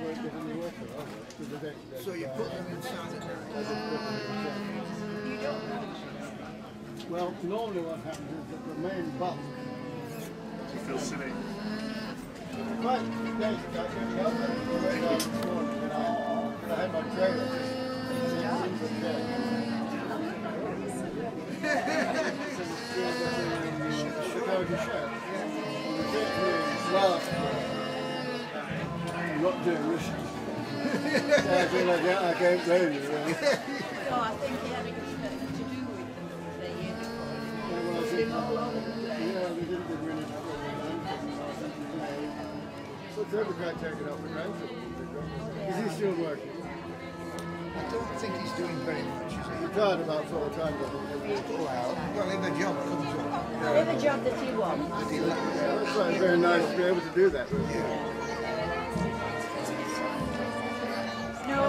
So you put them inside the drain? You don't know. Well, normally what happens is that the main bulk. You feel silly. But days ago, I came up and I had my trailer. I'm not doing this. I can't blame you. No, I think he had a good to do with them the year before. It's been all over the place. Yeah, they didn't do really well. So Trevor can't take it up for granted. Is he still working? I don't think he's doing very much, is he? He tried about 4 times, I think. Well, if a job comes up. Every job that he wants. That he left. Yeah, that's why it's very nice to be able to do that. No.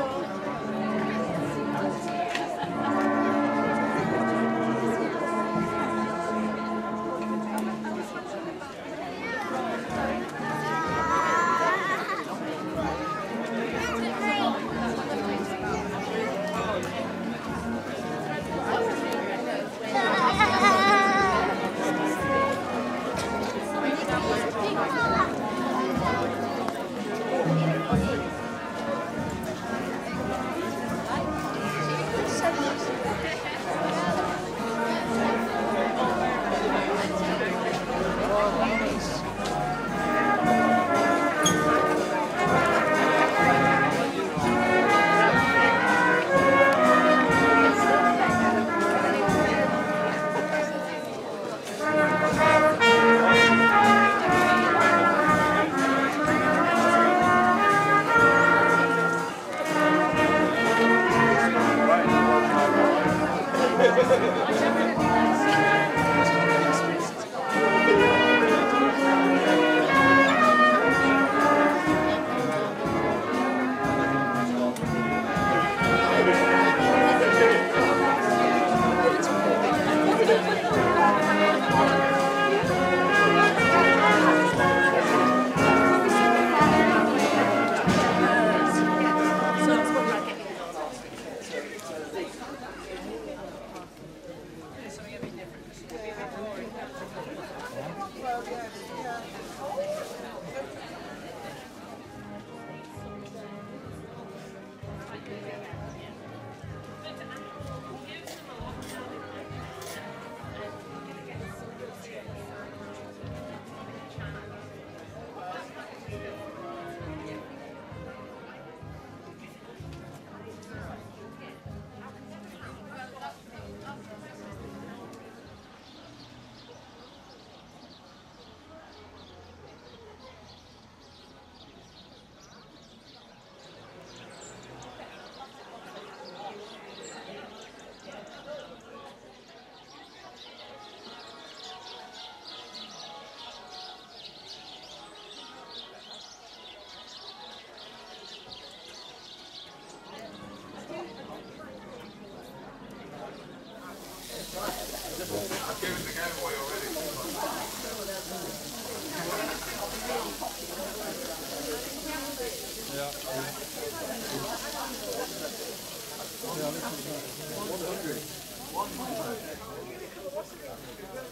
Yeah.